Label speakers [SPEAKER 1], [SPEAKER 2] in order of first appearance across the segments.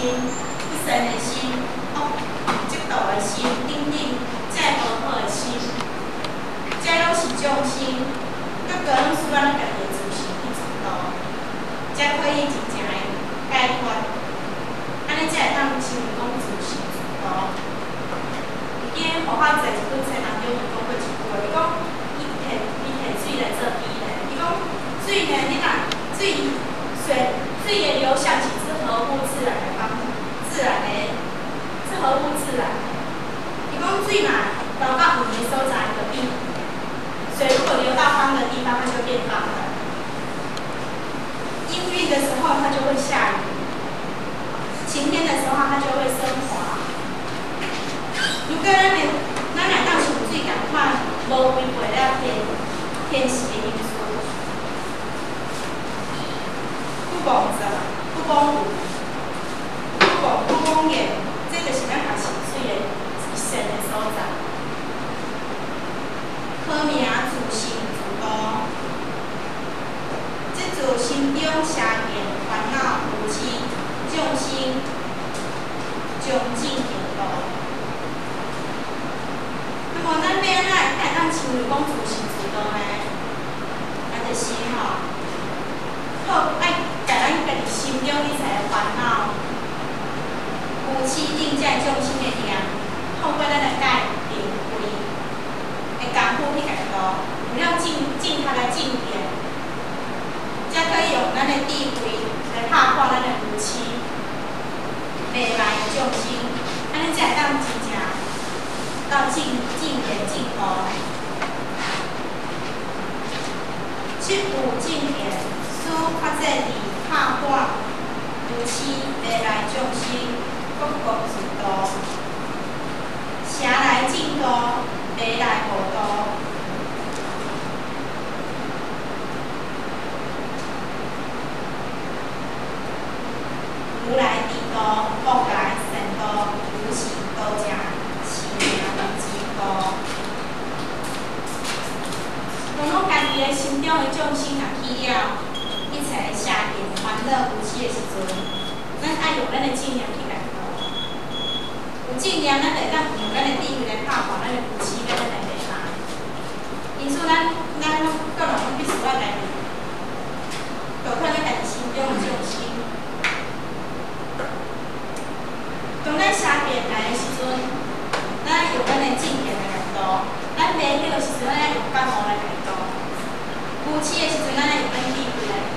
[SPEAKER 1] 不善的心，嫉妒的心，等等，这无好的心，这拢是众生，各个拢需要咱家己的自信去自度，才可以真正的解脱。安尼才会当成为讲自信自度。已经互法在一本册当中有讲过一句话，伊讲伊摕水来做比例，伊讲水呢，你若水的流向其实是合乎自然的方式，是合乎自然的。伊讲水嘛，流到有的所在就变，水如果流到方的地方，它就变方了。阴郁的时候，它就会下雨；晴天的时候，它就会升华。如果咱来当像水共款，无违背了天时的因素。不妄者，不妄语，不妄言，这就是咱学习水的一生的所在。好名自信自度，这自心中邪见、烦恼、无知、众生，将尽平度。那么咱要安怎会当成为讲自信自度呢？就是好爱。在咱家己心中一切的烦恼、有起定在众生的念，透过咱的解定慧的功夫去家度，有了正确的正见，才可以用咱的智慧来打破咱的无知、未来的众生，安尼才会当真正到正言正道。七五正言，书发这里。拍破无知未来众生，各国自度；邪来正道，未来无道。如来地道，佛来善道，如是道者，是名无之道。当咱家己的心中的众生若起了一切邪见、烦恼、无知的时阵，咱爱用咱的正念去家度。有正念，咱会当用咱的智慧来打破咱的无知跟咱的未来。因此，咱个人必须要家己导向咱家己心中的众生。当咱邪见来的时阵，咱用咱的正念来家度；咱袂晓的时阵，咱爱用觉悟来家度；无知的时阵，咱爱用咱智慧来。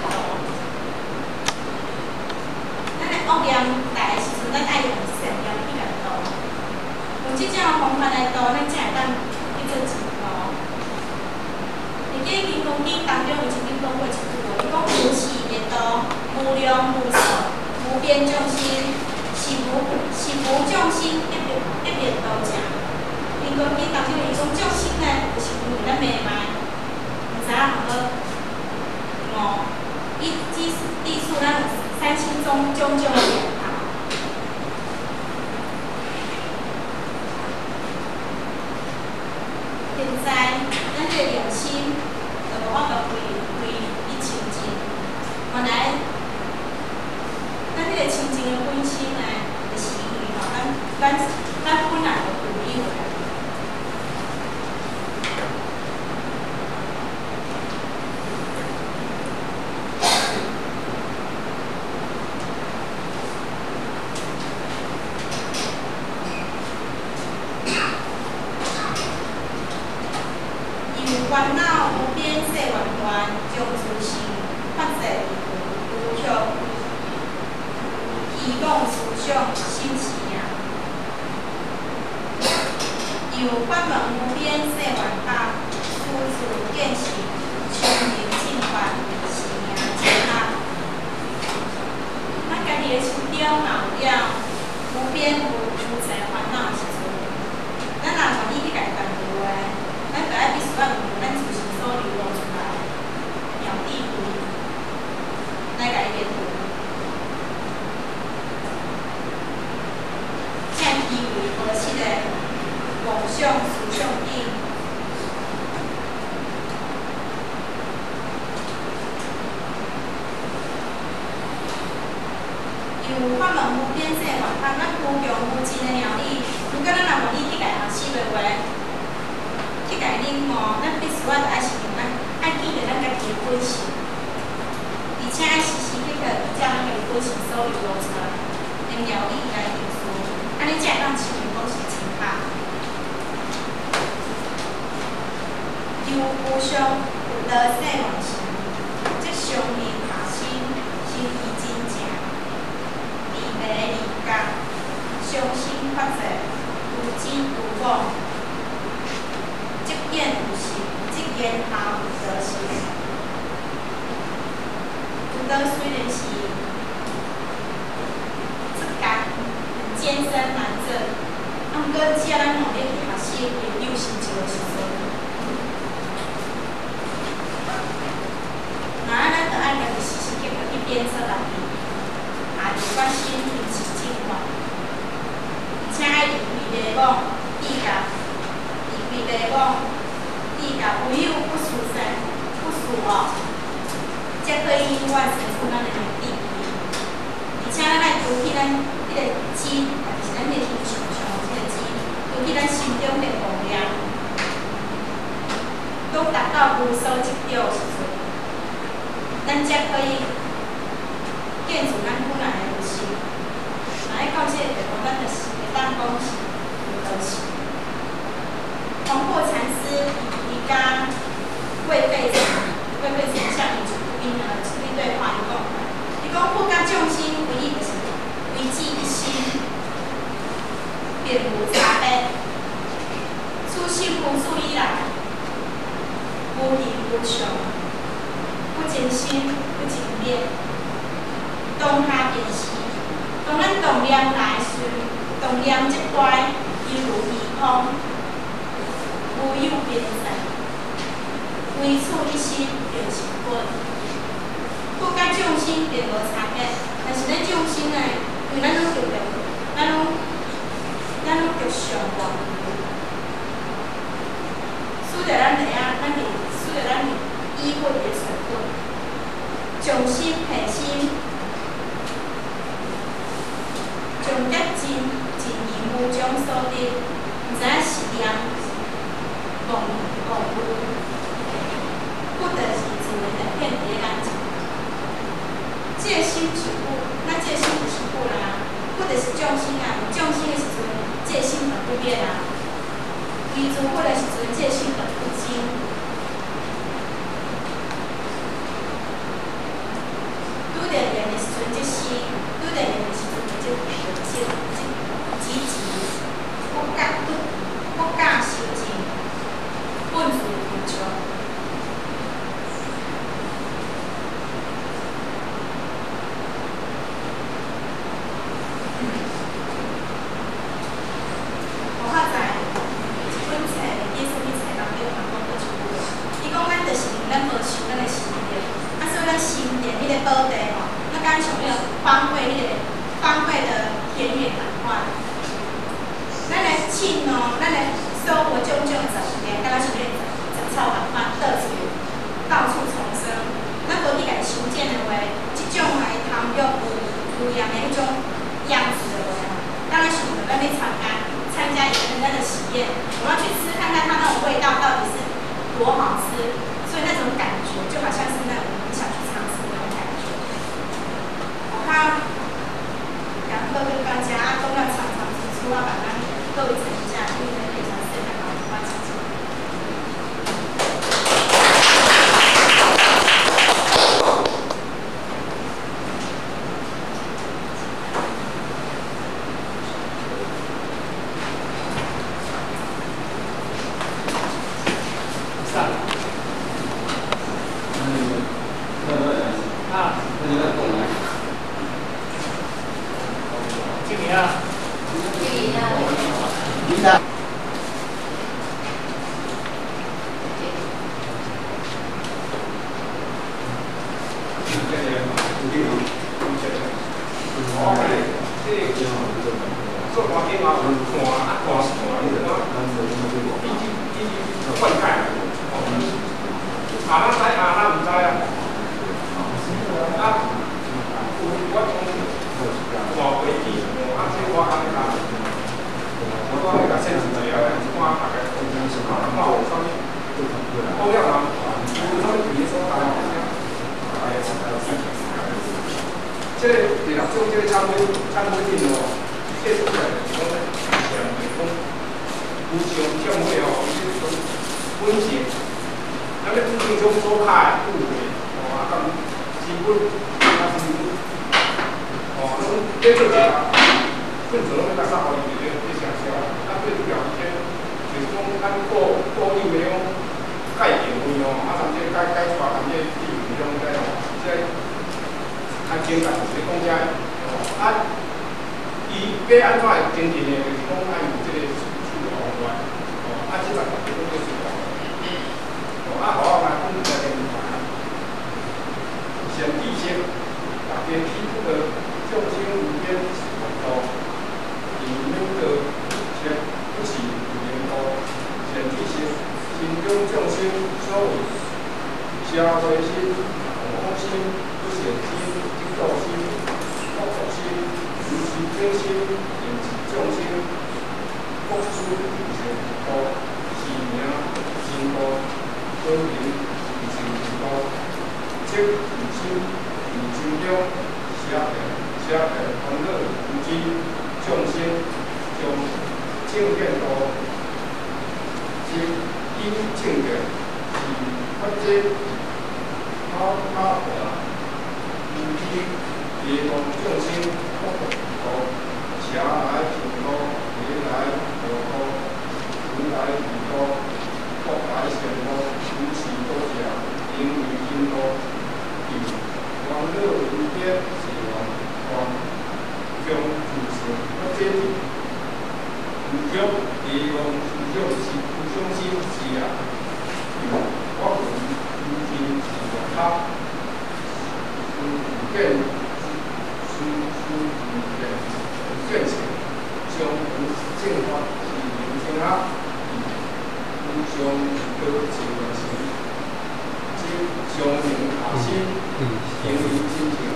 [SPEAKER 1] 恶念来的时阵，咱爱用善念去来度。用这种方法来度，咱才会当去做成功。伫《金刚经》当中有曾经讲过一句话，伊讲无是业道，无量无数，无边众生，是无众生一边道者。《金刚经》当中伊讲众生呢，就是因为咱迷茫，毋知影好悟，伊记述咱三心中种种的念头。现在咱这个用心，就无法度为伊清净。原来，咱这个清净的本心呢，就是因为咱本来就有因的。烦恼无边世缘缘，将自性发在无却，希望思想心持也。由法门无边世缘法，处处见性，清明净法，是名真法。咱家己的心中若有了无边无际烦恼的时阵，咱若愿意去家己办的话，咱就爱必须要用咱自身所流露出来妙智慧来家己面对，才智慧无失的妄想思想顶， 法门无边际万法，咱无穷无尽的鸟理。如果咱若无理去家学习的话，去家领悟，咱必须要爱是爱记着咱家己的本性，而且爱时时刻刻依照咱家己本性所有路出来的鸟理来运作，安尼才会当持续保持正确。有无上有道世万事，即上面下心，心意真正，离迷离觉，伤心发作，有真有妄，即见有实，即言下有道是。有道虽然是这间很艰深难做，毋过只要咱努力去学习，会有成就的时阵。咱就爱家己时时刻刻去鞭策家己，下定决心秉持正法，而且爱离开迷惘、意甲，离开迷惘、意甲，唯有不殊善、不殊恶，才可以永远生出咱的目的。而且咱爱除去咱迄个知，就是咱迄个形象上即个知，除去咱心中的妄念，都达到无所执着的时阵。咱才可以建筑咱本来的有心。若要到这个地步，咱就是会当讲是有道是。黄破禅师伊甲魏废丞相伊出面对话，伊讲佛甲众生唯一就是唯只一心，别无差别。此心无数以来，无形无相。不真心，不真面，当下便是。当咱动念来时，动念即乖，犹如虚空，无有边际。唯此一心，便是本。佛甲众生并无差别，但是咱众生呢，因为咱拢着上缘。使着咱依本的成本，将心平心，将业真言无中所得，毋知影是念妄语，不得是自为的遍地眼前。这个心是不，那这个心就是不啦，不就是众生啊？有众生的时阵，这个心本不变啊；为诸不的时阵，这个心本不精。拄着念的时阵，这心；拄着念的时阵，这积极，不敢修正，本自无常。我较在一本册，伊什么册内底有讲过出过，伊讲咱就是咱无修咱的心念，啊，所以咱心念迄个宝地吼，咱敢像迄个荒废的田野版画。咱来亲哦，咱来收获种种的植物，敢若像迄个杂草版画，到处丛生。咱无去家修剪的话，即种来tham育有样的迄种样子的话，当然想着咱要参加一个人的实验，我要去吃看看它那种味道到底是多好吃，所以那种感觉就好像是那种你想去尝试那种感觉。他然后跟大家都要常常提出要把它构成一下，因为非常适合老花长期。
[SPEAKER 2] 了人，有啥物事所在哦？这个第六种，这个参考点哦，这出来是讲像是讲有上种类哦，伊是讲本性，咱们平常所卡的部位，哦，啊，基本啊是哦，这做一个，正常咱三号里面咧上销，啊，最主要一些就是讲咱固有的种钙定位哦，啊，甚至钙出来，甚至利用种钙哦，即较简单就是讲遮哦，啊，伊要安怎会精进呢？就是讲爱有即个处理方法哦，啊，即个就是讲处理方法哦，啊，好啊，来分在个先地先，大家提出的重心无边是很高，里面的先不起无边高，先地先，心中重心稍微下微心，空心不显心，精道心，道心，如其真心，引其重心，复出前高，起名心高，分明以心高。即如心，如心中，写平欢乐如之，众心中正见道，即因正见是发展好和，如之业动众心不高，邪来平高，邪来无高，福来利高，福来善高，如其多者，因为因高。欢乐无边是王将如是不接地，如将利用如将心是啊，我如今是王他，如见情，将无正法是明正啊，如将得是王心，即将明下心。因为心情，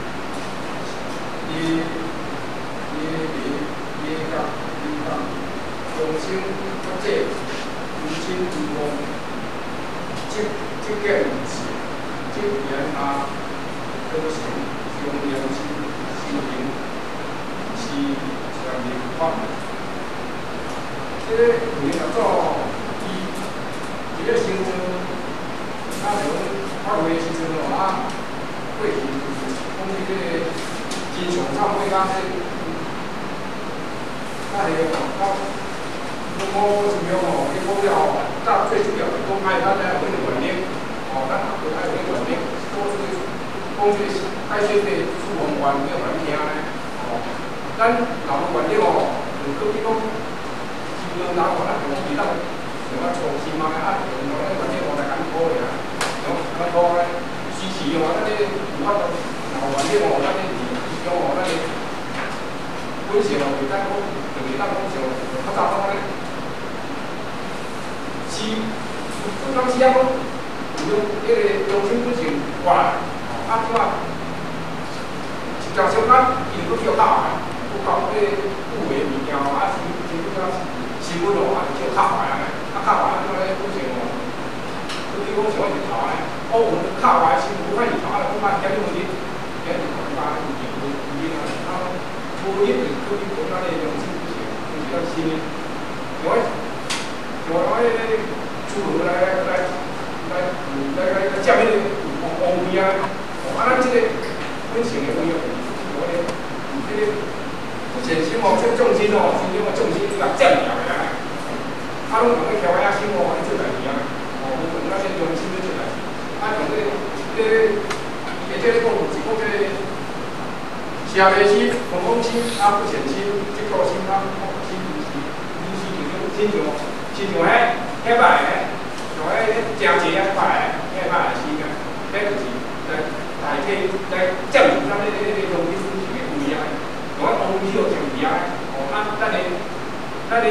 [SPEAKER 2] 中心不济，如心如梦，即见如是，即言下得成，中央心平，是全面法。这个有叫做伊个形成，那种发挥形成的话。会讲这个金属唱会啊，那个到我怎么样哦？你讲了哦，但最主要是讲爱咱咧有迄个观念，哦，咱也有爱有迄个观念，说这个讲这个爱先的出文观没有人听咧，哦，咱老有观念哦，就比如讲，是人拿我咱讲，伊当像啊创新嘛，啊，用咱个观念我来艰苦咧，用咱讲咧。支持哦，咱咧有法度，然后观念哦，咱咧是用哦，咱咧本性哦，袂当讲，就是当讲像较早讲咧，是不当时啊讲，用迄个中心本性过来，啊怎啊，一条相反，伊就去叫靠来，不靠迄个有诶物件哦，啊是新闻哦，啊就叫靠来安尼，啊靠来怎咧本性哦，比如讲像我日头安尼。我们靠外是不看你头，不看家里问题，家里头家有因啊，啊，无因就是可能讲咱的用心不行，就是咱心的，像迄出门来接迄个王位啊，啊，咱这个本性的位哦，我咧，这个不显心哦，这重心哦，心中的重心来占了的啊，啊，拢讲个调下心哦，做代志啊，哦，无讲那些用心做代志。啊，用这个讲是讲这个邪迷心、恐慌心、啊不显心、嫉妒心、啊恶心、就是亲像歹个，像迄正邪啊歹个心啊，迄就是来代替来占住咱中心本性的位啊，像王位哦占位啊，哦啊，咱的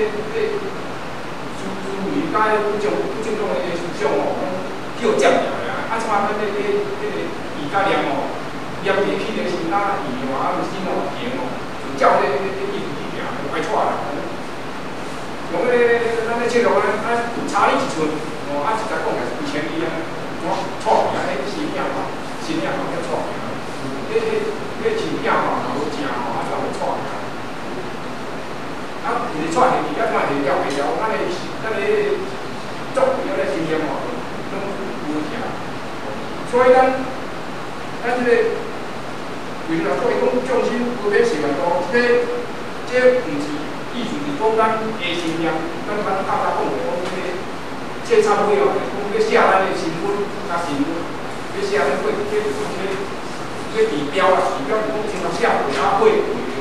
[SPEAKER 2] 思维甲不正当的思想哦。叫占了的啊！啊，像咱迄个伊甲念哦，念起去个心哪意哦，啊，心哦平哦，就照迄意思去行，就歹错啦。像咱咧切入啊，差你一寸， 哦，啊，一才讲来2000啊，我错名，迄新名嘛，新名嘛叫错名，迄新名嘛，若无正吼，啊，就会错名。啊，就是错名，啊，嘛会了，咱个作为咱个经验吼，拢无正。所以咱即个为了做一种匠心，无免想多，这毋是意思是讲咱下新名，咱较早讲的讲这差不多哦，讲要写咱的身份甲身份，要写咱过指标啊，指标是讲经常写过啊，会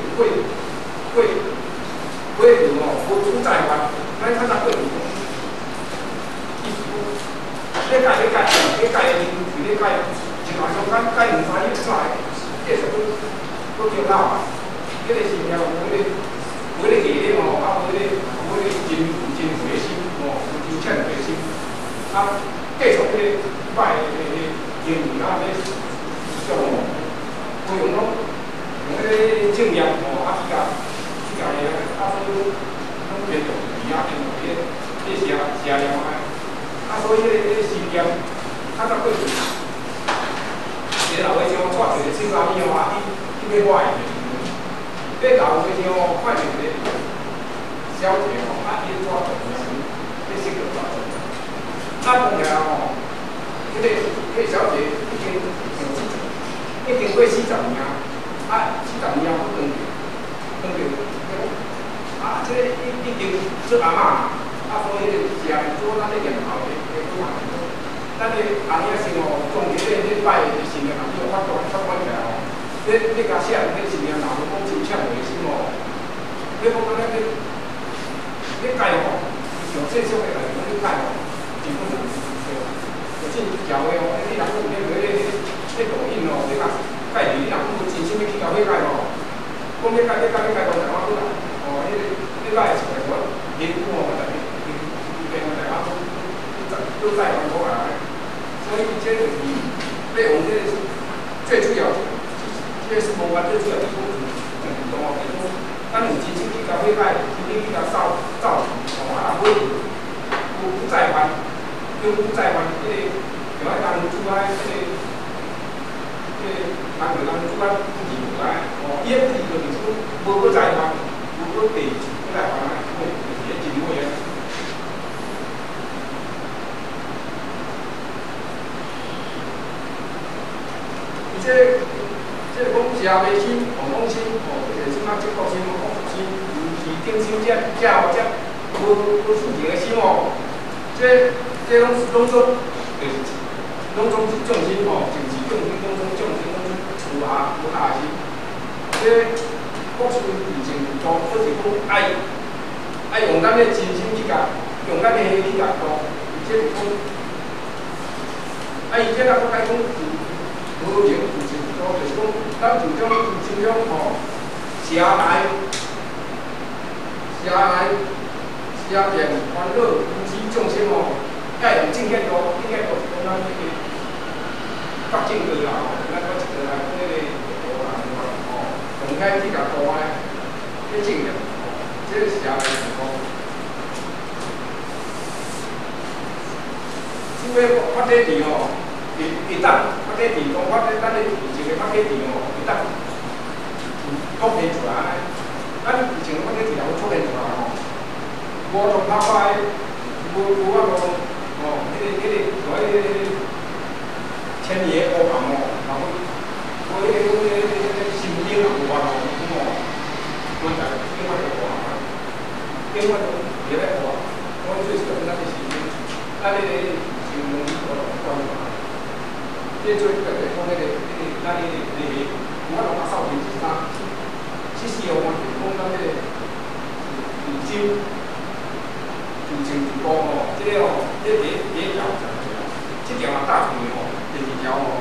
[SPEAKER 2] 哦，无出在外，咱较早过意思讲，要改，要改，像话讲改2、3日出来，继续搁叫老啊，迄个是了，每个艺人哦，啊，每个真回心哦，真欠回心，啊，继续迄摆经营啊，迄种哦，不用讲用迄个正业哦，啊去甲啊，所以拢变做鱼啊，变做写了啊，所以迄个新业，较早过去。你老岁仔带一个新衫物哦，去买我的。你老岁仔哦，看到一个小姐哦，啊，伊带着你识着带着。啊，讲起来哦，迄个小姐已经过40年，啊，40年不当着，啊，这个已经做阿嬷，啊，所以是啊，做咱咧年头的做阿嬷。咱个阿兄生哦，总结咧摆个新年，阿你有法度发管起来哦。你甲写迄新年，若无讲真欠回心哦，你讲你改哦，上正式个来讲你改哦，基本上就真条个哦。你若讲有咧抖音哦，你甲改你若讲真心要去交要改哦，讲要改，讲台湾过来哦，你改是来我评估哦，评估台湾都在韩国来。所以这就是对我们这最主要的，这是无关最主要的很多哦。比如说，咱有真心去甲伙摆，真心去甲造哦，啊，伙不在湾，不在湾，这个就爱人主爱这个人主爱自己过来哦，伊个自己就是说无在湾，无地不在湾来，哦，也真会啊。这讲食袂心，讲心，就是什么接触心、讲心，尤其定心这无事情的心哦，这拢做，就是拢总是重心哦，就是重心，拢总重心，拢总有下的心。这国事事情做，就是讲爱用咱的真心去甲，用咱的去甲做，而且是讲，伊这个我该讲无情。就是讲，咱就种尽量吼，车电烦恼夫妻众生吼，要用正确度，是讲咱迄个发展过啦吼，咱发展过来迄个哦，动态去甲做啊，去正确，这个是情况。除非发展地吼。一旦发展地讲发展咱的以前的发展地哦，一旦凸显出来，咱以前的发展地也会凸显出来吼。无从头发无法度哦，迄个像迄个千年乌红哦，然后无迄个心经也无法度哦，我在变化就无啊，变化就别来无啊，我最喜欢咱的心经，咱的心经我关注。这做特别讲咱有法度把少年是啥，70哦，讲咱自修、自情自高哦，这个哦，这第一条，这条嘛大条哦，第二条哦，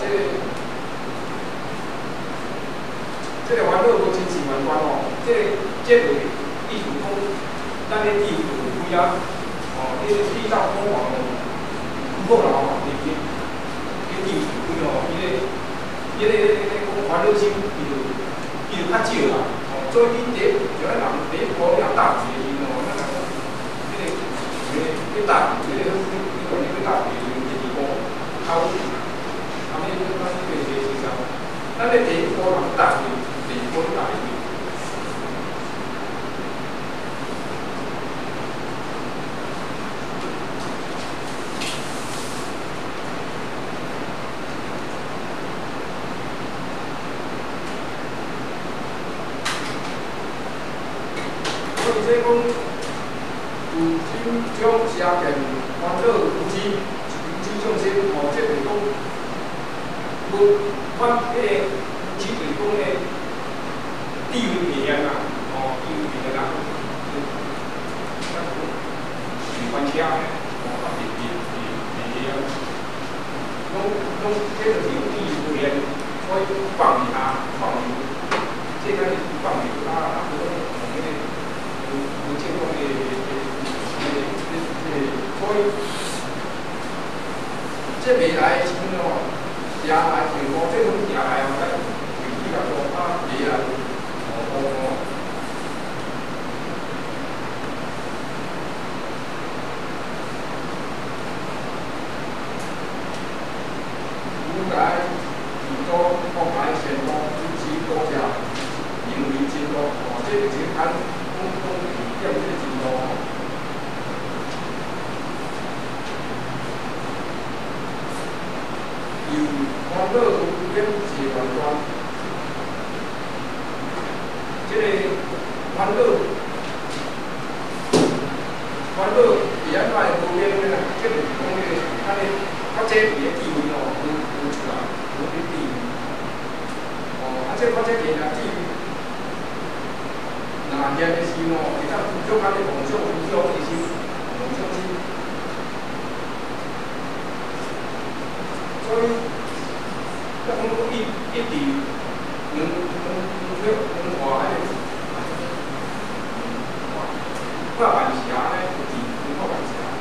[SPEAKER 2] 这个烦恼无真是完全哦，这个意思讲，咱的地府规啊，哦，这地藏公王哦，不够了哦，地府规哦，伊个讲烦恼心，伊就较少啦。哦，所以你就咱人第一步要大决心哦，咱讲，大， 考试，他们那个学校，咱的第一波人大的，第一波大的。所以这讲，有心将家庭欢乐夫妻。上先哦，即就是讲，无阮迄个只就是讲迄地位袂嫌啦，哦，地位袂嫌啦，是关车诶，哦，袂嫌，拢即就是有地位嫌，所以放伊下，即个是放伊啊，迄个有情况诶，所以。这未来的时阵哦，也来情况，这种也来哦，咱具体来说，未来未来许多国外前途夫妻国家盈利真多，哦，这个是按公体验这个真多哦。欢乐无边是远端，这个欢乐比咱卖无边个啦，这就是讲迄个，较这伊个地位哦，有出来，有啲地位。哦，这地位若现的时哦，会当足安尼梦想其实梦想是，所以。咱讲一直能活迄个，快办事啊，咧能快办事啊。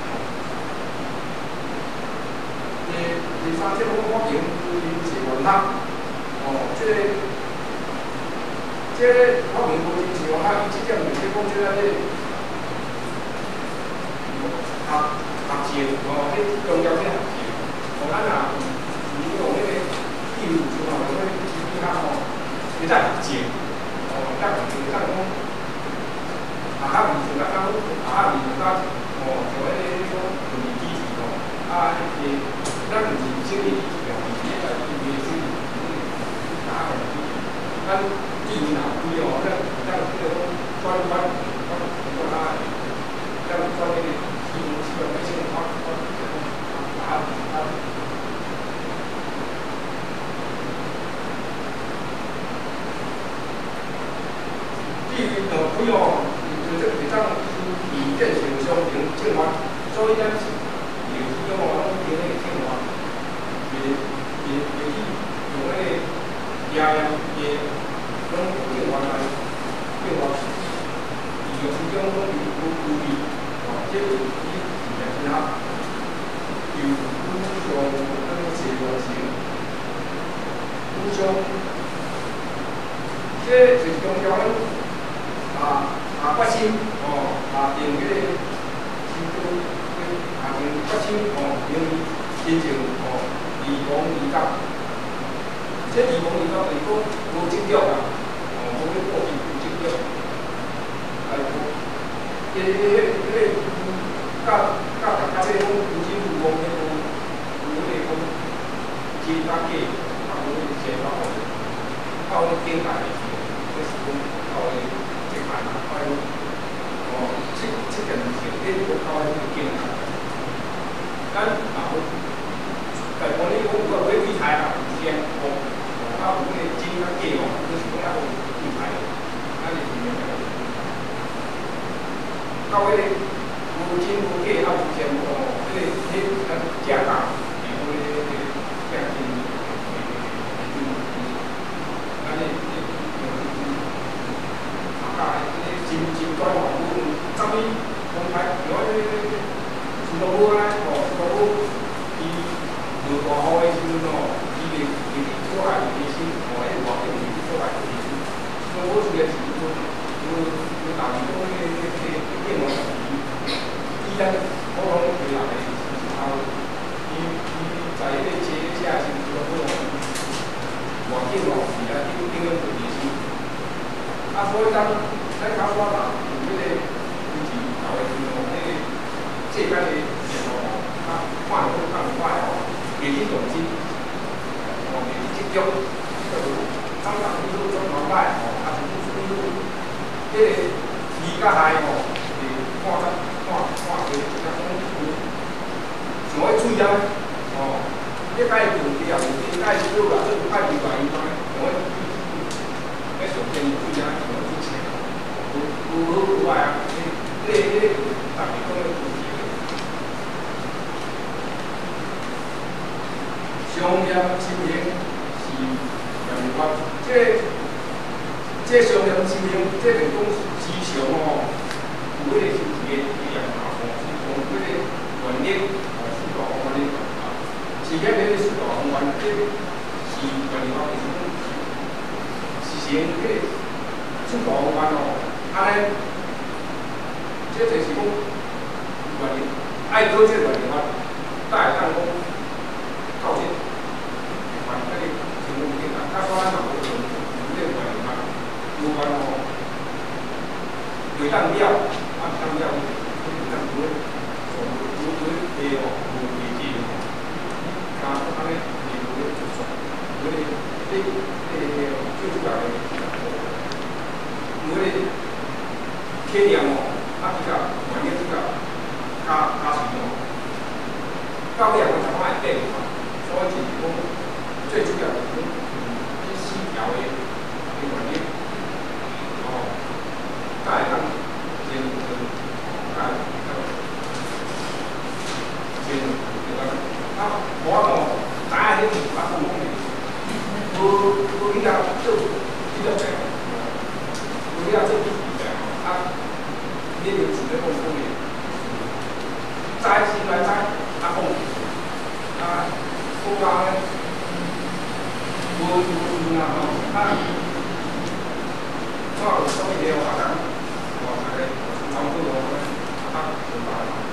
[SPEAKER 2] 第三，即我平是原则，哦，即我平无真是原则，伊即点就是讲即个学习哦，迄重要性学习，哦，咱若用迄个。地位之后，所以其他哦，会再接，哦，再讲，再讲，就咱讲，哦，就迄个讲物理基础哦，咱就是心理基础哦，伊个心理基础，咱地位若低哦，咱迄个转，咱迄个基本要先不用，就这会当以变成相平正法，所以咱是有时用哦，咱用那个正法，也去用那个也拢正法来正法，有时种拢有利，哦，这是其他有互相跟结合性，互相，这最重要的。决心哦，用迄个心中用决心哦，用心情哦，义无义答。这义无义答就是讲无执着啦，哦，无去过去有执着，甲大家这讲有钱有望的有迄个讲钱甲价，有迄个钱到顶大的时候，就是讲到迄个。哦，这件事情对国家是健康。咱但讲你讲有买理财啦，先哦，有迄个金甲价哦，就是讲咱有理财，咱就是免个。到迄个无金无价，有钱无哦，咱价格，迄个价钱，咱真乖哦，啥物公开，有迄个自动车咧，哦，自动车，伊落大雨的时阵哦，伊袂出来提升，哦，迄外景袂出来提升。自动车出来时阵，有大雨讲迄电源问题，伊咱普通骑人的时候，伊迄个车车是做好环境哦，是啊，顶个问题是，所以咱在考我啦，有迄个就是搞的时候，迄个这间的电脑哦，看好看坏哦，业绩动机，业绩积极，刚刚你说做老板哦，是不是迄个鱼甲蟹哦，是看个比较讲有上爱水啊，哦，你解问题啊，问题解少啦，这太奇怪伊讲，上爱要上天水啊，上爱出钱，有好有坏啊，这个大家讲的问题。商业经营是两个，这商业经营，这个讲市场哦，有迄个是一个哦，是从迄个原理哦，四大方面啊，企业迄个四大方面，这是原理方面是行迄个四大方面哦，尼，这就是讲原理，爱搞这原理法，才会当讲到这。那个情况点啊，他说他哪个有这个原理法，有关哦。袂当了，袂当了，袂当做，做地哦，无地基哦，加安尼地会做错，所以最主要的，因为天量哦，比较环境比较加强哦，到两个才会变化，所以就是讲最主要的是这细条的环境哦。才会当先有才会我哦，知影迄个法律讲的，无你甲做，你就白，无你甲做白你就自己讲的，知先来知，讲讲咧，无啦吼，我有啥物嘢我讲，大家参考我明白。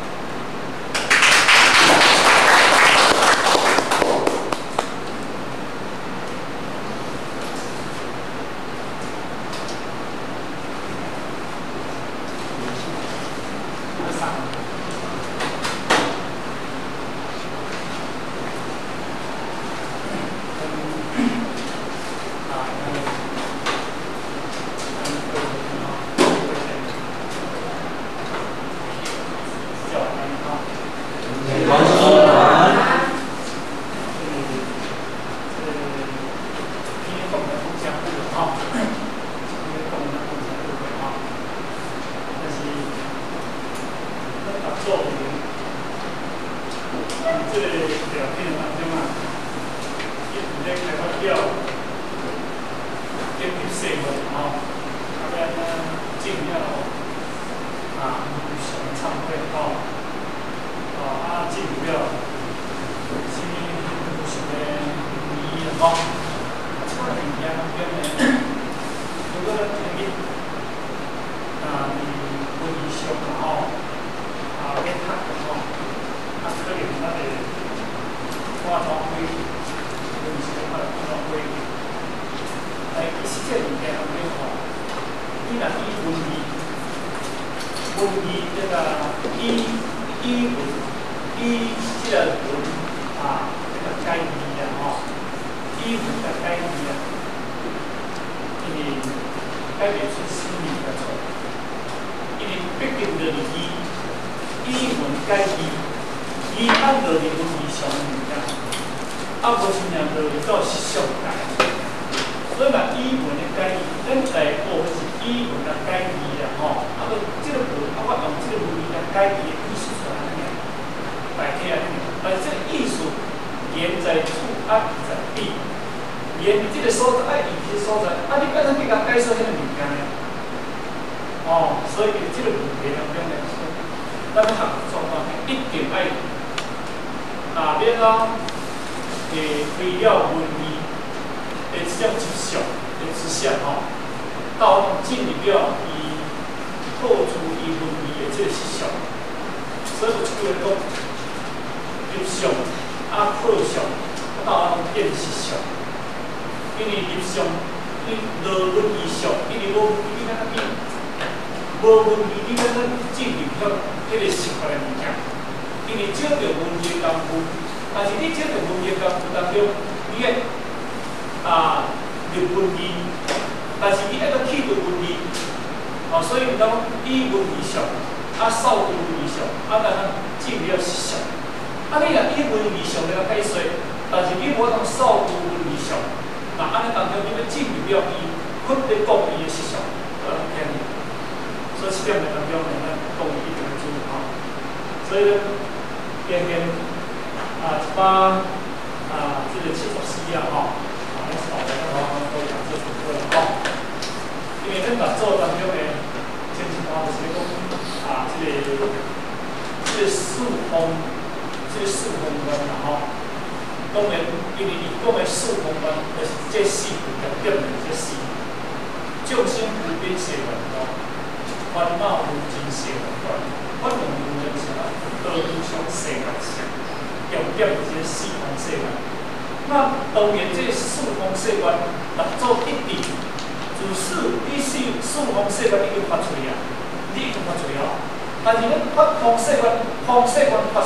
[SPEAKER 3] 课上到变实上，因为入上，你落文以上，因为无文你安怎变？无文你安怎进入到迄个实法的物件？因为少着文字功夫，但是你少着文字功夫当中，你个入文字，但是你爱个去入文字，所以唔通以文为上，少以文为上，当进入了实相。你若以文为上来解说，但是你无通少以文为上，那安尼当中你要进入了伊，困在讲伊的实相，骗你。所以这点当中，咱讲伊一定要注意所以呢，边边一般这个74咱是后来都讲这几个因为咱合作当中呢，前一段就是讲这个四风观当然，因为伊讲的四风观，就是这四个点的这四，众生无边誓愿多，烦恼无尽誓愿断，法门无量是道路上世界上，重点就是四方世界。那当然，这四方世界合作一致，自始你四方世界已经发出来，你已经发出来了。但是咱发方世界发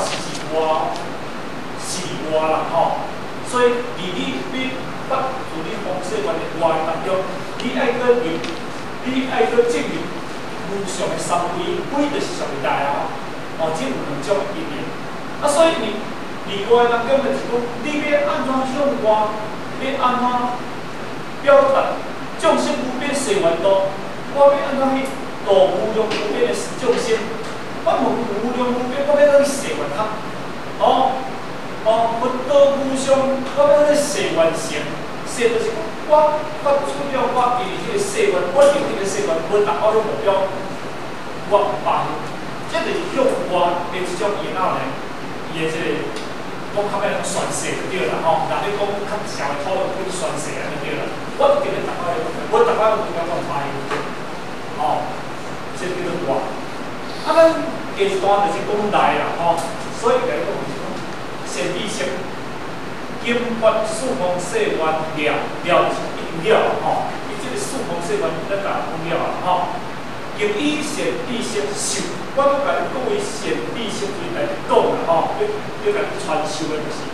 [SPEAKER 3] 是外啦所以你发自你方世界的外当中，你爱去进入无上的三位，位就是上大这有两种意义。所以你外当中就是讲，你要安怎向外，要安怎表达众生无边誓愿度，我要安怎去度无量无边的众生？我问无量无边，我要怎去誓愿他？佛道无上，我要怎誓愿成？誓就是讲，我发出了我因为这个誓愿，我用这个誓愿，我达到了目标，我唔罢休。这就是向外的一种言呢，伊的这个讲较要宣誓就对啦人咧讲较社会讨论去宣誓安尼对啦。我一定要达到了，我达到了目标，我唔罢休。这叫做外。咱下一段就是讲内啦所以来讲就是讲善知识，经发四方誓愿了一定了伊这个四方誓愿咱甲讲了经以善知识受，我甲你各位善知识来讲啦要甲你传授的就是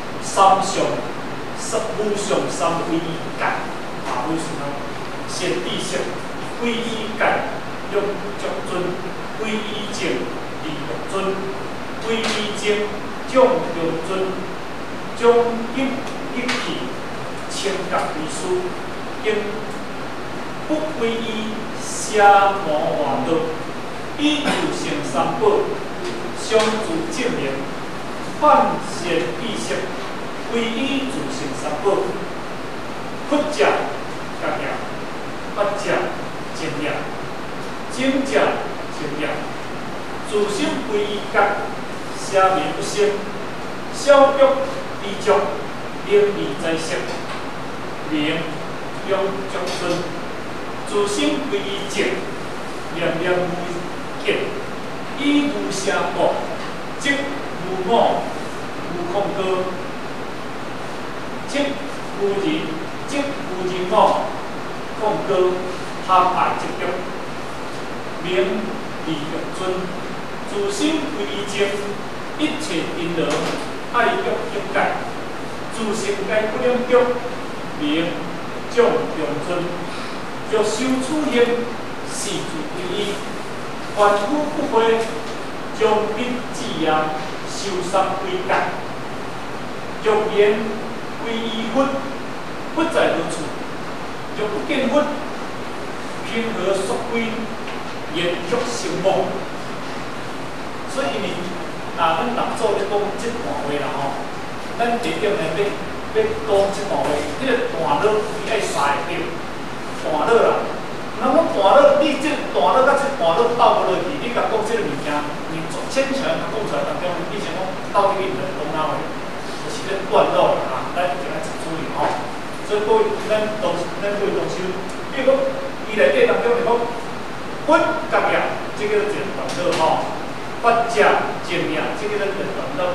[SPEAKER 3] 无上三皈依戒为什么？善知识皈依戒，用足尊。皈依正，立六尊；皈依正，将六尊；将一气，清觉为师；因不皈依，邪魔外道；以自成三宝，相助正言；犯善知识，皈依自成三宝；佛者觉验，法者正验，正者。自心皈依觉，邪名不生；小欲知足，灵义在色，名用足尊。自心皈依正，念念无见，以无邪恶，即无我，无空歌，即无人我，空歌，贪爱执着，名。立六尊，自心皈依正，一切因缘爱欲欲界，自性界不两觉，名将用尊，若修此行，是自皈依，凡夫不会，将彼智也，修三归界，若言皈依佛，佛在何处？若不见佛，凭何说归？延续成梦，所以呢，咱合作咧讲这段话啦咱第一点呢要讲这段话，这个段落你爱杀会着，段落啦。那么段落，你这段落甲这段落斗无落去，你甲讲这个物件，你牵强甲讲出来当中，你想讲到底你唔讲哪位，就是咧段落啦咱就来注意所以各位，咱各位同修，比如讲，伊内底当中就讲。佛觉验，这个就是段落法者正验，这个就是段落。正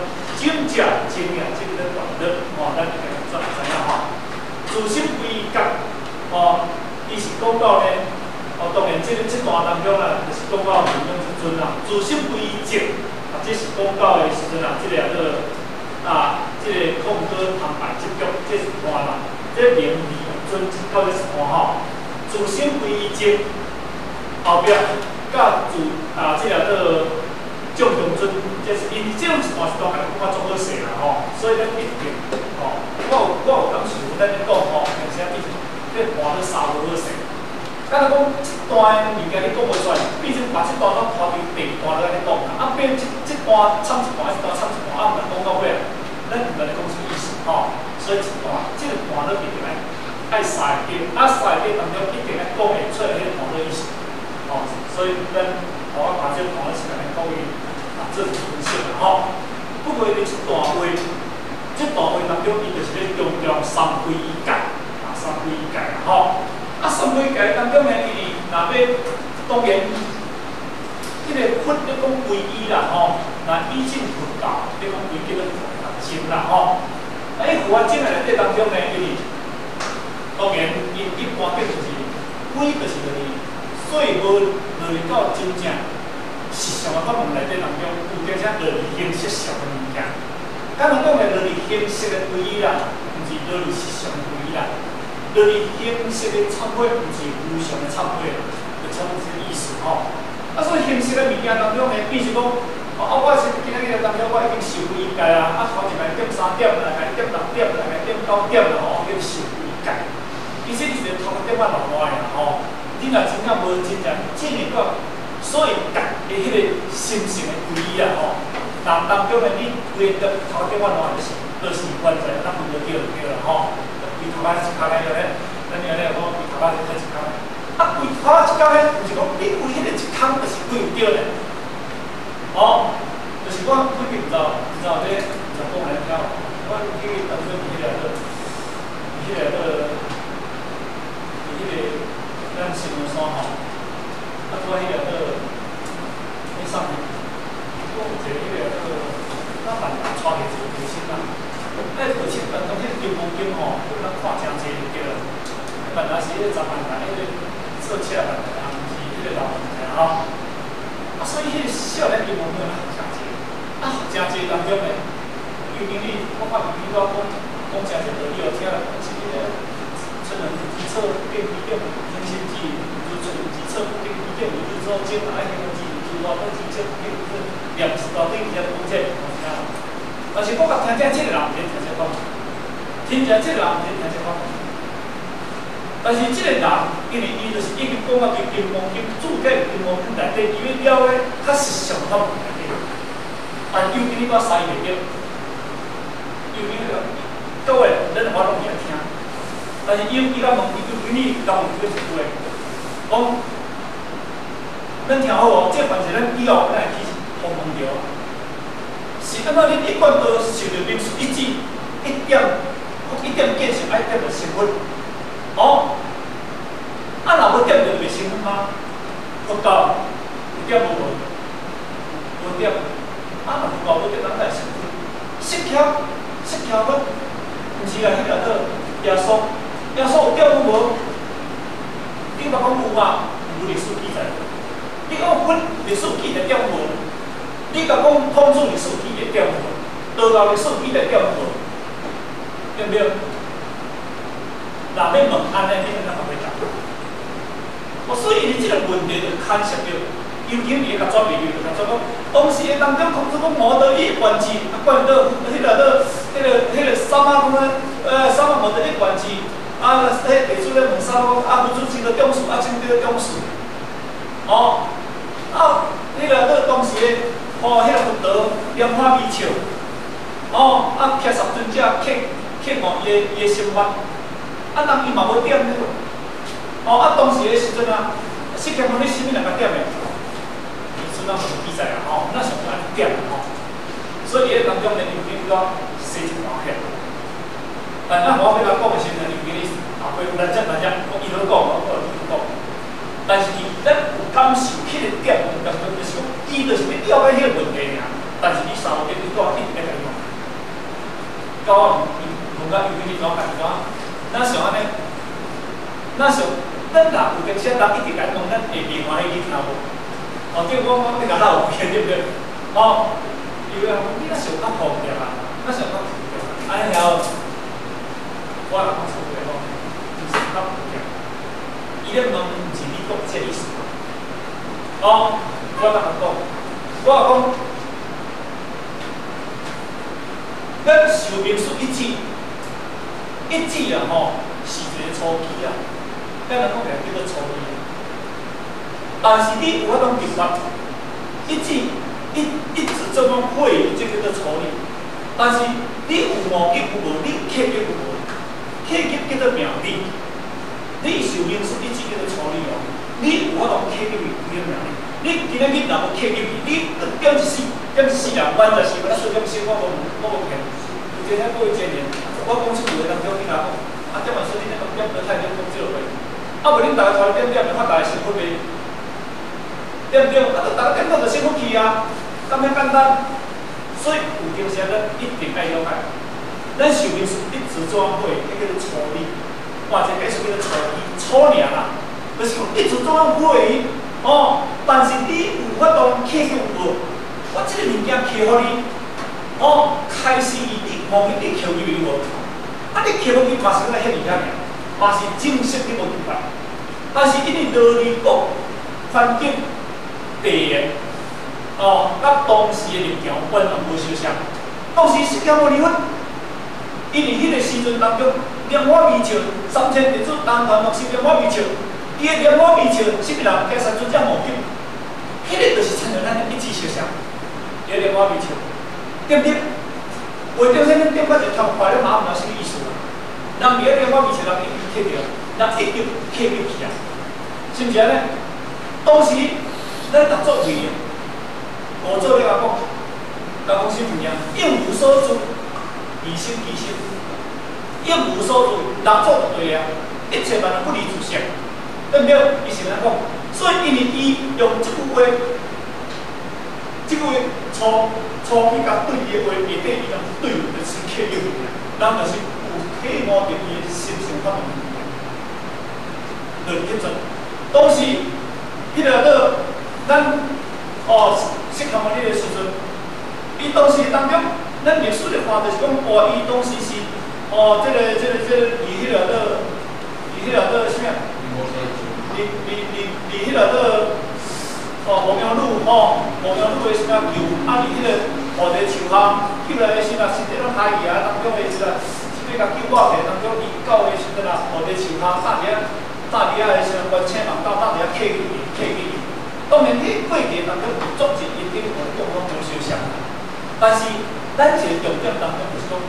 [SPEAKER 3] 金者精啊，这个短的哦，咱来怎样哈？自心为觉哦，伊是讲到呢，哦，当然这段当中啊，就是讲到民众之尊啦，自心为静啊，这是讲到的时阵啊，这个啊，这个空歌旁白这句，这是段啦，这名利尊到底是段吼？自心为静，后壁甲自啊，这个众中尊，就是因这种一段是当然我做好势啦吼，所以咱一定吼，我有感受，咱咧讲吼，而且一直咧换咧三无好势。敢若讲一段物件你讲无出来，毕竟把这段拢拖到第二段来咧讲啊，变这段唱一段，一段唱一段，啊，毋能讲到尾啊，咱毋能讲出意思吼，所以一段这个段咧一定爱三个，啊三个当中一定爱讲会出来迄个段的意思，吼，所以咱我把这个段是来讲伊。这是分析的吼。不过呢，这段话当中，伊就是咧强调三归一解啊，三归一解啦吼。啊，三归一解当中呢，伊若要当然，这个佛咧讲归依啦吼，那依正佛道，咧讲归结咧佛经啦吼。啊，伊佛经内底当中呢，伊当然伊一般就是归就是税务落到真正。实相的法门内底当中，有点像落去形式上的物件。咱讲的落去形式的归依啦，毋是落去实相的归依啦。落去形式的忏悔，毋是无常的忏悔啦，就差不多这个意思吼。啊，所以形式的物件当中呢，比如讲，我是今仔日当中我已经受过一届啊，头一摆点3点啦，来点6点啦，来点9点啦吼，已经受过一届。而且你是头点仔落来啦吼，你若真正无真正正面个。所以，家的迄个心性的归依啊，吼，当中呢，你规个头顶我落来就是原则，咱分着叫就叫啦，吼。规头仔一骹咧，咱安尼讲，规头仔一骹咧。啊，规头仔一骹咧，毋是讲你规迄个一空，就是规有叫咧。哦，就是我最近唔知咧，就讲来听，我去当初迄个咱新闻山吼。啊，做迄个迄上面，我有一个迄个，咱万达带个一个培训啦。培训当中迄个金毛金吼，咱看真济就对了。万达是迄个10万达，迄个做7万达，毋是迄个老万达吼。啊，所以迄个少年金毛金啊，真济。啊，真济当中呢，尤其你我看比如讲真济道理好听啦，是迄个出人基础变比较天心机，就出人基础变。建议就是说，将来迄个就是说，即这2是到底些贡献，但是我甲听这个人唔免听这讲，听这个人唔免听这讲。但是这个人，因为伊就是已经讲啊，金毛金注解金毛金内底，伊要了诶，较实相法门内底。但尤其你讲西袂着，尤其个各位，咱我拢会听。但是伊甲问，尤其你甲问几句话，讲。咱听好哦，这凡是咱以后咱会去碰着，是安怎你一贯都受着民事一致，一点建设爱点着成分，哦，啊若无点着袂成分吗？佛教有点无点，啊若佛教无点，咱才成分。释迦佛，毋是啊，迄个个耶稣有点无？你若讲有嘛，有历史记载。你讲分历史记载点无？你甲讲通史历史记载点无？道教历史记载点无？对不对？若要问安尼，你安怎会答？所以你这个问题就牵涉到，尤其你甲转变，就甲转讲，当时的当中孔子讲无得一观之，啊，关到迄个三马讲三马无得一观之，啊，迄地主咧问三马讲，啊，夫子真个重视，啊，真个重视。哦，啊，迄个当时诶，迄个佛陀莲花微笑，啊，倚十尊者渴望伊诶生活，啊，人伊嘛无点咧，啊，当时诶时阵啊，释迦牟尼啥物人甲点诶？咱无记载啊，那是安尼点所以迄当中呢，有几个西一条片。但咱我要甲讲诶时阵，有几个后尾咱讲，我伊落讲，我讲。但是咱有感受迄个点当中，就是讲，伊就是要了解迄个问题尔。但是你三个点你讲一定要甲伊讲，
[SPEAKER 4] 到我问到有去怎办？怎？咱想安尼，咱想，咱若有个车人一直来讲，咱会袂欢喜你听无？哦，对，我你甲他有骗对不对？哦，伊个你若想较方便啊，咱想较方便，安尼了，我来讲错个吼，就是较方便。伊咧问毋是你讲这意思。哦，我来讲，我讲。咱寿命数一指啊吼，是一个初期啊，咱人讲名叫做初期。但是你有法通明白，一指做讲会，这叫做初期。但是你有无级有无？你有克级有无？克级叫做名理。你寿命数一指叫做初期哦，你有法通克级有叫名理。你今仔日若无克级，你点一死人，万就是我说点死我无骗。有一天过一年，我讲出有个当中，你讲啊，这晚说你那个点太点讲这落去，啊无恁大家出来点，发大幸福袂？对不对？啊，大家点到就幸福去啊，咁样简单。所以有件事咱一定爱了解，咱寿命是一直做会，迄叫做初理，或者解释叫做初年啦，就是讲一直做会哦。但是你有法度克服无？我这个物件克互你。哦，开始你无去你扣入去无？啊，你扣入去嘛是咱遐物件尔，嘛是正式你无明白。但是因为道理国环境、地缘，哦，甲当时的物件完全无相像。当时世界无离婚，因为迄个时阵当中，莲花微笑3000地主单团目是莲花微笑，伊个莲花微笑，什么人加三尊将无救？迄个就是参照咱的一致相像，伊个莲花微笑。对不对？为着啥？咱点到一头快了，马唔有啥物意思啊？人伫咧电话面前，人一直克着，人一直克入去啊，是毋是安尼？当时咱合作为，合作咧讲，甲讲啥物件？应有所主，以心寄心；应有所主，合作就对啊，一切万不离自性，对不对？伊是安尼讲，所以因为伊用即句话，即句话初期甲对伊的话，下底伊讲对就是克入去，咱就是有启发着伊的心性发动物件，就去做。当时迄个个咱适合迄个时阵，伊当时当中，咱历史的看就是讲，哇，伊当时是这个伊迄个个啥？离迄个个黄苗路黄苗路的啥桥，啊，离迄个河堤树下，起来的时阵，身体拢嗨去啊，当中的时阵，什么甲救我起，当中伊到的时阵啊，河堤树下搭底的时阵，关车嘛，搭底客去。当然，迄过程当中有足一定互共拢无相像，但是咱一个重点当中就是讲，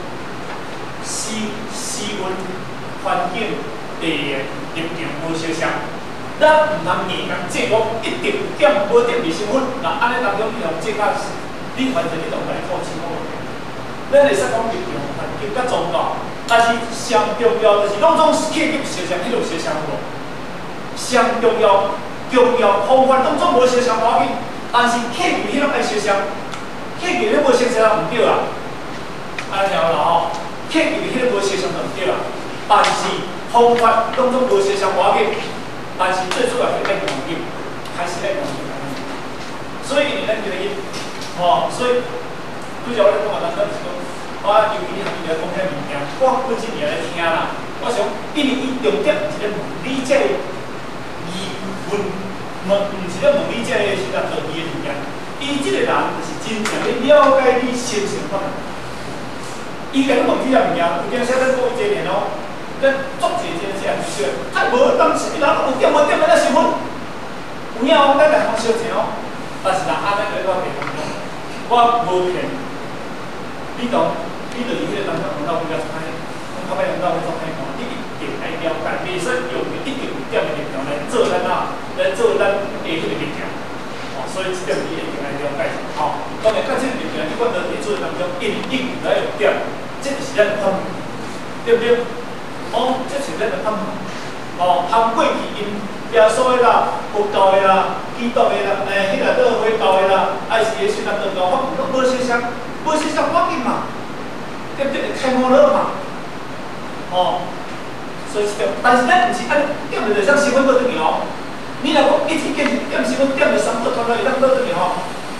[SPEAKER 4] 时运、环境、地缘、立场无相像。咱唔通硬讲这个一定有点无点未成分，那安尼当中你用这个，你反正你都来靠清楚。咱会使讲立场环境较重要，但是上重要就是拢总是客入相像，迄种相像无？上重要方法拢总无相像要紧，但是客入迄种爱相像，客入迄无相像唔对啦。安尼了吼，客入迄个无相像就唔对啦，但是方法拢总无相像要紧。但是最主要是爱环境，还是爱环境。所以咱觉得所以拄则我咧讲啊，咱就是讲，我尤其你来讲遐物件，我本身也来听啦。我想，因为伊重点毋是咧问你这个疑问，毋是咧问你这个是咱做伊的物件。伊即个人就是真正咧了解你心情法。伊甲你问这个物件，有件啥咱过一年哦。咱足侪件事啊，就是太无当时，人有点来咱想分，有影咱来通烧钱哦。但是人安尼对我袂讲，我无骗。你就是迄个当中用到比较歹，较歹用到迄种歹看，你一定来了解，袂使用一定有点的力量来做咱的迄个力量。所以这点你一定来了解。当然，甲这个力量，你管到你做当中，一定来有点，这就是咱的方面，对不对？这是咱的盼望。含过去因耶稣的啦、佛教的啦、基督的啦、迄个回教的啦，还是迄些咱道教法门，拢无相像，无相像要紧嘛。 对不对？开模了嘛，哦，所以但是咱唔是按点就像10分倒转去哦。你若讲一天见点10分，点就3倒，通常会当倒转去吼，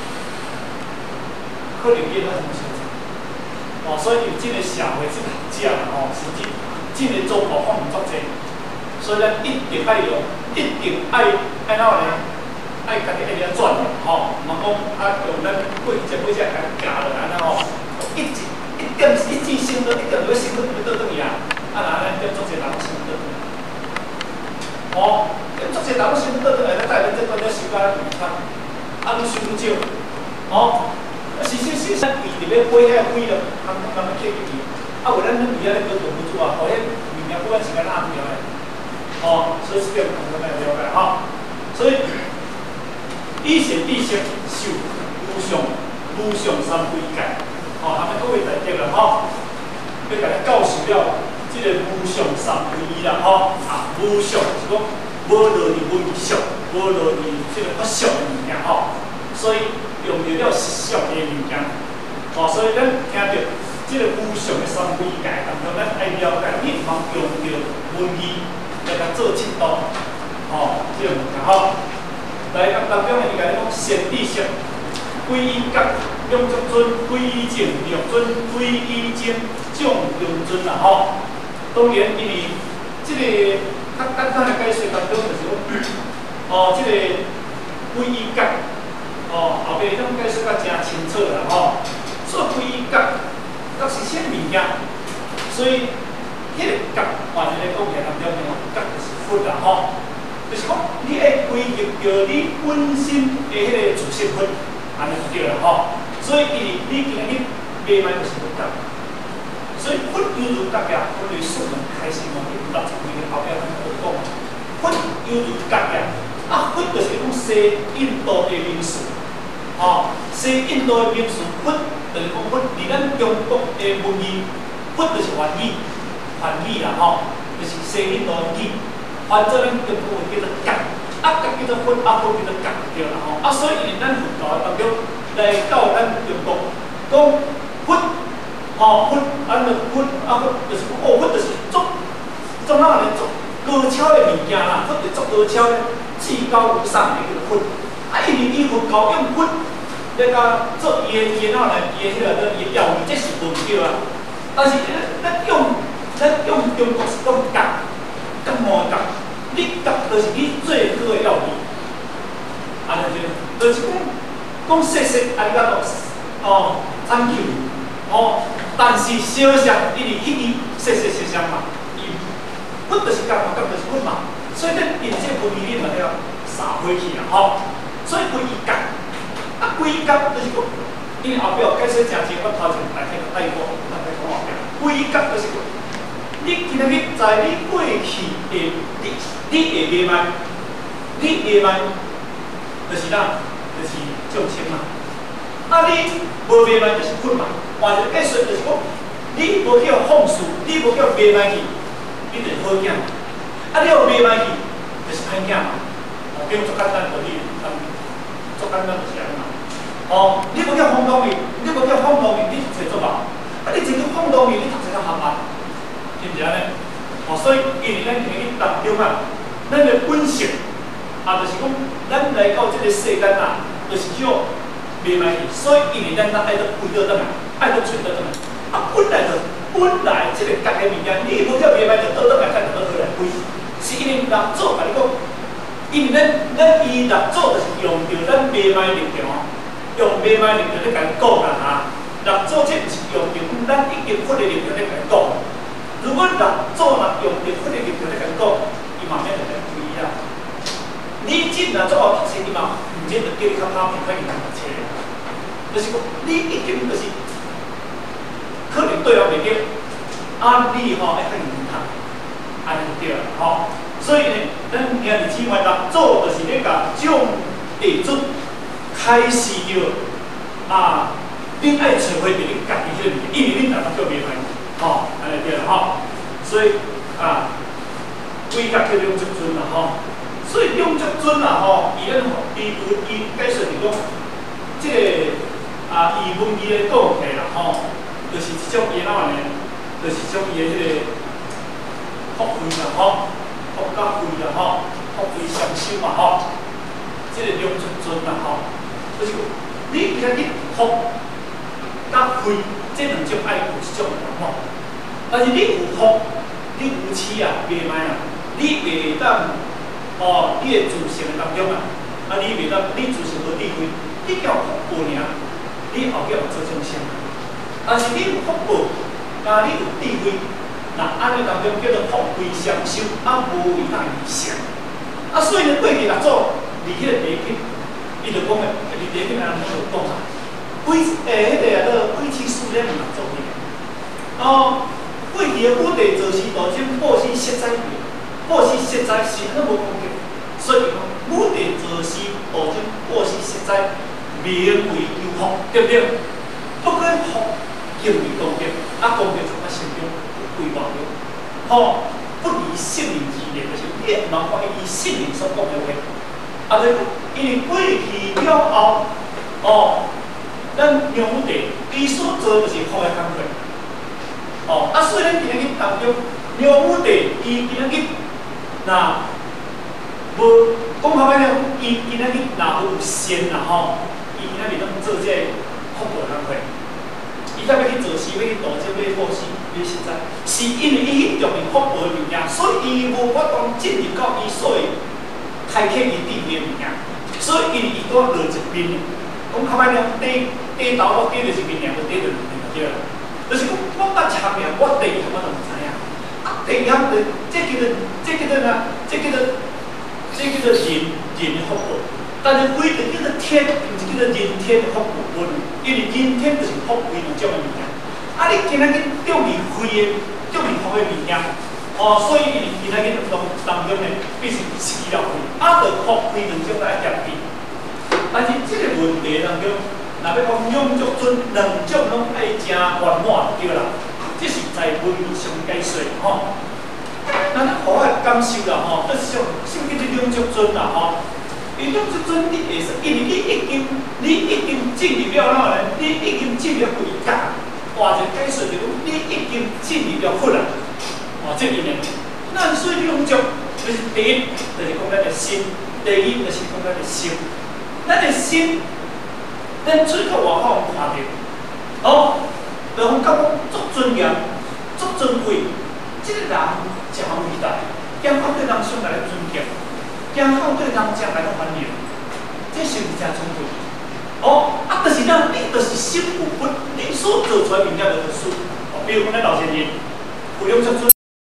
[SPEAKER 4] 可能变到什么程度？哦，所以有这个社会这个学者啦吼，甚至这个做模仿作者，所以咱一定爱用，一定爱哪呢？爱家己爱了转吼，莫讲用咱过去前几只来夹落安尼吼，一点一记性都一点要10分就倒转去啊，啊那咱点作者人10分倒转去。哦，作者人10分倒转来，咱带咱这段了时间来看，啊，愈收愈少，哦，是咱为着要飞遐飞了，通慢慢客入去，啊，为咱为了个做辅助啊，互迄物件不管是安怎暗调的，哦，所以这点我们来了解哈，所以。以贤必先受无上三规戒，哦，他们各位在对了吼，要甲你教授了这个无上三规义啦吼，啊，无上是讲无落伫文上，无落伫这个法上的物件吼，所以用到了实相的物件，哦，所以咱听到这个无上的三规戒当中，咱爱了解，你毋通用到文字来甲做佚佗，哦，这个物件吼。来，当中呢，伊甲你讲贤弟性、皈依觉、永足尊、皈依净、妙尊、皈依精、众永尊啦吼。当然，因为这个较简单的解释当中就是讲，哦，这个皈依觉，哦，后边种解释较真清楚啦吼。所以皈依觉，觉是啥物件？所以，迄个觉，换一个讲起来当中呢，觉就是佛啦吼。就是讲，你会归入到你本身的迄个自性分，安尼就对了吼。所以，你今日买卖就是佛觉，所以佛有如觉呀，分为4门开始嘛，你60几个后壁咱好讲。佛有如觉呀，啊，佛就是讲西印度的名词，吼，西印度的名词，佛就是讲佛，伫咱中国的文字，佛就是梵语，梵语啦吼，就是西印度语。反正咱中国话叫做觉，啊觉叫做佛，啊佛叫做觉对啦吼。啊，所以咱佛教当中来教咱中国讲佛，吼佛，安尼佛，啊佛就是哦佛就是做哪呢做高超的物件啦，佛就做高超的至高无上的叫做佛。啊，因为伊佛教用佛来甲做伊的哪呢？伊的迄个伊的教义，这是无对啊。但是咱用中国是讲觉。觉无觉，你觉就是你最好的要义，安尼就，就是讲谢谢阿里嘎多，哦，thank you，哦，但是小相因为迄支谢小相嘛，伊佛就是觉嘛，觉就是佛嘛，所以咱因这文字你嘛要撒回去啊，吼，所以归依觉，啊归依觉就是讲，因为后壁解释诚清，我头前大体带过，大概讲后壁，归依觉就是讲。你今日在你过去的你会卖，你会卖，就是哪，就是众生嘛。啊，你无卖卖就是困嘛。换一个解释就是讲，你无叫放肆，你无叫卖卖去，你就是好囝嘛。啊，你有卖卖去，就是歹囝嘛。哦，比如做简单道理，做简单就是安尼嘛。哦，你无叫放荡去，你无叫放荡去，你找做嘛？啊，你真叫放荡去，你读一个学嘛？是毋是安尼？哦，所以因为咱今日当中啊，咱的本性啊，就是讲，咱来到这个世间啊，就是叫卖卖去。所以因为咱爱到回到倒来，爱到找到倒来。啊，本来这个家的物件，你无叫卖卖就倒来，才倒来归。是因为六祖甲你讲，因为咱以六祖就是用着咱卖卖力量，用卖卖力量咧甲你讲啦哈。六祖这毋是用着咱已经佛的力量咧甲你讲。如果六祖若用着佛的力量咧甲你讲，伊嘛免就来归啊。你真若做学读书，伊嘛毋免就叫你较歹命，快去读册。就是讲，你一定就是可能对了袂对，啊你吼爱较认读，安尼就对啦吼。所以呢，咱今日只问六祖就是咧甲众弟子开示着啊，恁爱找回着恁家己迄个物件，因为恁大家叫袂歹。吼，安尼对啦吼，所以啊，规格叫永足尊啦吼，所以永足尊啦吼，伊咧伊解释是讲，即个啊，以文字来讲起啦吼，就就是这种伊哪呢？就是种伊的迄个福慧啦吼，福甲慧啦吼，福慧双修嘛吼，这个两尊尊啦吼，就是你今日福甲慧这两种爱有一种吼，但是你有福，你有气啊，袂歹啊，你袂当哦，你的自信的当中啊，你袂当你自信无智慧，你叫福报尔，你后壁有做种啥？但是你有福报，你有智慧，那安尼当中叫做福慧双修，无以他以上。所以呢，过去六祖伫迄个地经，伊就讲诶，伫地经安尼就讲啊，迄个鬼市数量六祖呢，过去的武帝做时道种报喜实在面，报喜实在是安尼无讲嘅，所以讲武帝做时道种报喜实在名为有福，对不对？不过福敬为功德，功德从心中规划了，不离性命之念，就是你也茫发伊性命所讲的话。就是因为过去了后，咱梁武帝伊所做就是福的工作。所以咱今日当中，梁武帝伊今日那无讲好歹了，伊今日若无有善啦吼，伊今日拢做这福报工作。伊才要去做事，要去度这，要去报喜，要实在，是因为伊着重福报的物件，所以伊无法当进入到伊所谓开启伊智慧的物件，所以伊多落一边。讲较歹了，地头我地着一边，就地着两边就对啦。就是讲，我捌一项命，我第二项我都唔知影。第二项就这叫做人的福报，但是规就叫做天，毋是叫做人天的福报论。因为人天就是福慧两种的物件。你今仔日中意慧的、中意福的物件，所以今仔日当中呢，必须是了慧，就福慧两种来合并。但是这个问题当中，若要讲永足尊两种拢爱正圆满对啦，这是在文理上解说吼。咱好爱感受啦吼，这是种什么叫做永足尊啦吼？伊永足尊你会使，因为你已经进入了哪呢？你已经进入慧界，换一解说就讲你已经进入了佛啦。这意思。那所以永足就是第一，就是讲咱的心；第二，就是讲咱的心。咱的心，咱出口外口看到，就讲感觉足尊严、足尊贵，这个人真伟大，兼好对人上来尊敬，兼好对人将来欢迎，这是毋是真尊贵？就是你就是心有佛，你所做出来物件就是属。比如讲咱老先生，有永足尊，